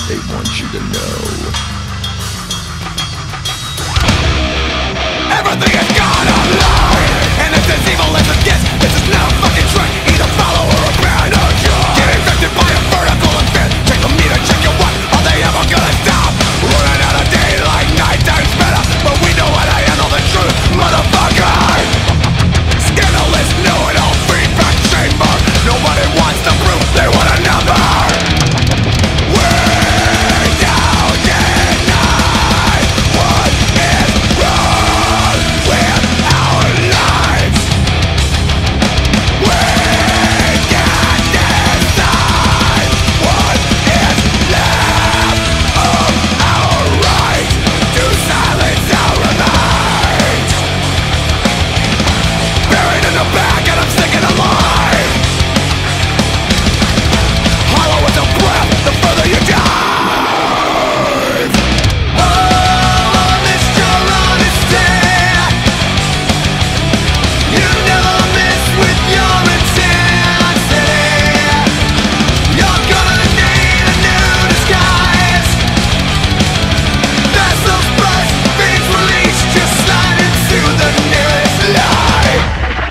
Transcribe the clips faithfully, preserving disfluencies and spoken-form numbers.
they want you to know. Everything is gone online, and if this evil is a guess, this is no fucking trick. Either follow or abandon. Get infected by a vertical event. Take the meter, check your what. Are they ever gonna stop? Running out of daylight, night time's better, but we know how to handle the truth, motherfucker. Scandalous, know-it-all feedback chamber. Nobody wants the proof, they want a number. We don't deny what is wrong with our lives. We can't decide what is left of our right to silence our minds. Buried in the back and I'm sticking alive. Hollow as a breath the further you dive. Oh, Mister Honesty, you never miss with your intensity. You're gonna need a new disguise. That's those blood beings released, just slide into the nearest light.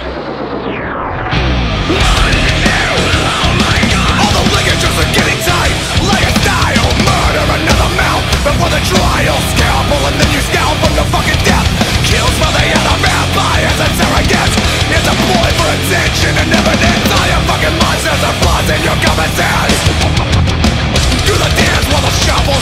All the ligatures are getting tight, like a style murder, another mouth before the trial. Scalpel and then you scalp from the fucking death. Kills for the other vampires and surrogates. It's a ploy for attention and evidence. All your fucking monsters are flaws in your common sense. Do the dance while the shuffle